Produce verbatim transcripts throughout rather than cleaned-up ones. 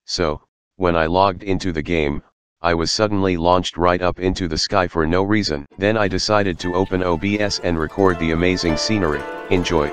So, when I logged into the game, I was suddenly launched right up into the sky for no reason. Then I decided to open O B S and record the amazing scenery. Enjoy.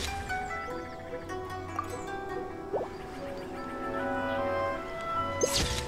You